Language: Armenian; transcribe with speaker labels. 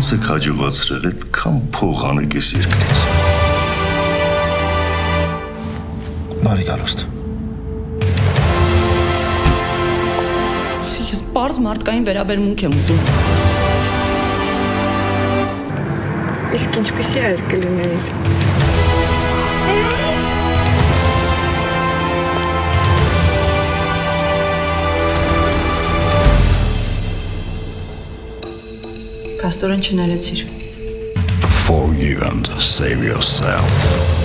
Speaker 1: Ոնց եք հաջողացրել այդքան փող անեք այս երկրից։
Speaker 2: Բարի գալուստ։
Speaker 3: Ես պարզ մարդկային վերաբերմունք եմ ուզում։
Speaker 4: Իսկ ինչպիսի էր կլիներ։
Speaker 3: Փաստորեն չներեցիր։
Speaker 1: For you and save yourself.